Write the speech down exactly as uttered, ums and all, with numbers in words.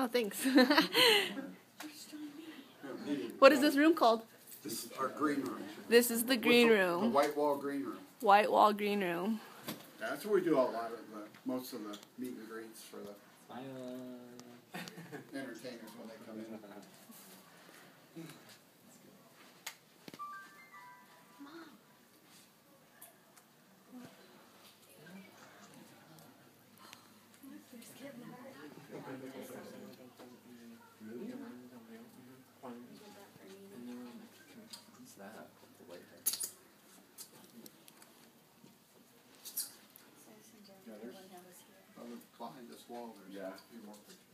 Oh, thanks. What is this room called? This is our green room. This is the green the, room. The white wall green room. White wall green room. Yeah, that's where we do a lot of the, most of the meet and greets for the entertainers when they come in. Yeah, there's, behind this wall, there's yeah. a few more pictures.